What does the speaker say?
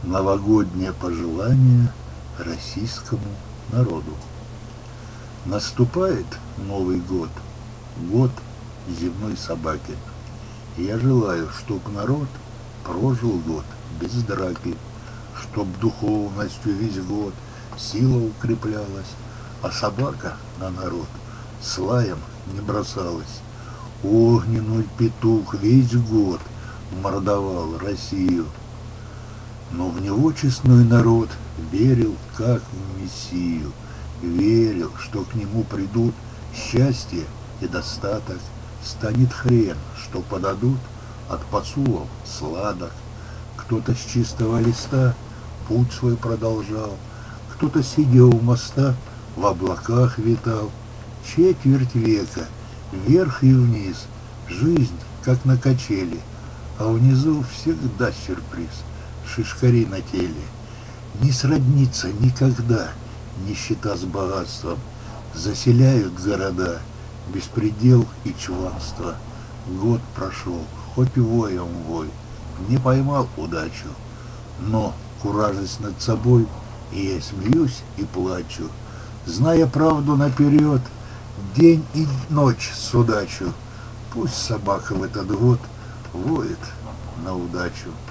Новогоднее пожелание российскому народу. Наступает Новый год, год земной собаки. Я желаю, чтоб народ прожил год без драки, чтоб духовностью весь год сила укреплялась, а собака на народ с лаем не бросалась. Огненный петух весь год мордовал Россию, но в него честной народ верил, как в Мессию, верил, что к нему придут счастье и достаток, станет хрен, что подадут от посулов сладок. Кто-то с чистого листа путь свой продолжал, кто-то, сидя у моста, в облаках витал. Четверть века, вверх и вниз, жизнь, как на качели, а внизу всегда сюрприз — шишкари на теле. Не сроднится никогда нищета с богатством, заселяют города беспредел и чванство. Год прошел, хоть воем вой, не поймал удачу, но, куражась над собой, и я смеюсь и плачу, зная правду наперед, день и ночь судачу. Пусть собака в этот год воет на удачу.